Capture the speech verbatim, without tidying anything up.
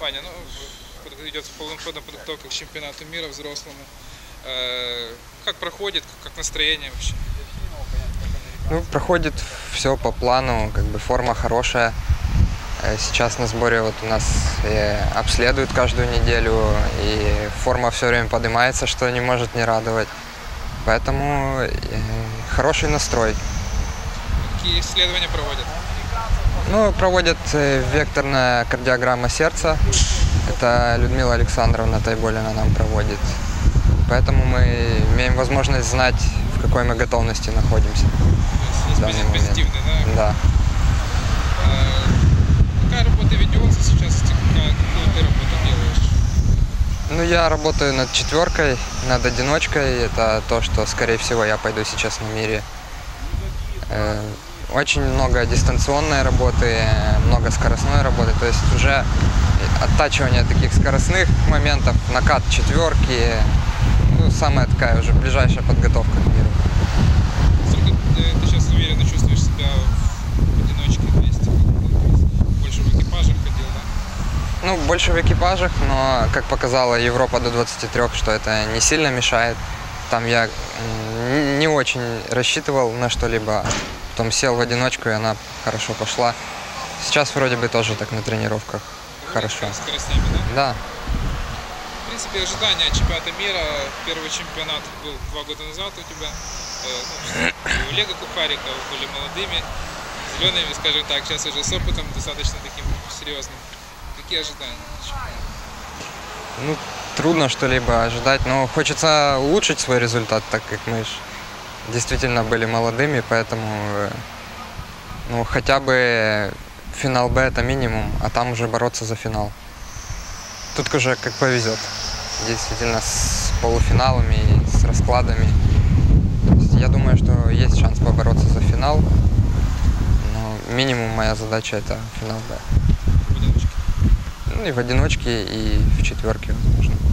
Ваня, ну, идет полным ходом подготовка к чемпионату мира взрослому. Как проходит, как настроение вообще? Ну, проходит все по плану, как бы форма хорошая. Сейчас на сборе вот у нас обследуют каждую неделю, и форма все время поднимается, что не может не радовать. Поэтому хороший настрой. Какие исследования проводят? Ну, проводят векторная кардиограмма сердца. Это Людмила Александровна Тайболина нам проводит. Поэтому мы имеем возможность знать, в какой мы готовности находимся. То есть есть позитивный, да? Да. А, какая работа ведется сейчас? Какую ты работу делаешь? Ну, я работаю над четверкой, над одиночкой. Это то, что, скорее всего, я пойду сейчас на мире. Очень много дистанционной работы, много скоростной работы. То есть уже оттачивание таких скоростных моментов, накат четверки. Ну, самая такая уже ближайшая подготовка к миру. Сколько ты сейчас уверенно чувствуешь себя в одиночке вместе? Больше в экипажах ходил, да? Ну, больше в экипажах, но, как показала Европа до двадцати трёх, что это не сильно мешает. Там я не очень рассчитывал на что-либо. Потом сел в одиночку, и она хорошо пошла. Сейчас вроде бы тоже так на тренировках хорошо. С скоростями, да? Да. В принципе, ожидания от чемпионата мира. Первый чемпионат был два года назад у тебя. У Олега Кухарика были молодыми, зелеными, скажем так. Сейчас уже с опытом достаточно таким серьезным. Какие ожидания? Ну, трудно что-либо ожидать, но хочется улучшить свой результат, так как мы действительно были молодыми, поэтому ну, хотя бы финал Б это минимум, а там уже бороться за финал. Тут уже как повезет. Действительно, с полуфиналами, с раскладами. Я думаю, что есть шанс побороться за финал, но минимум моя задача это финал Б. В одиночке? Ну и в одиночке, и в четверке, возможно.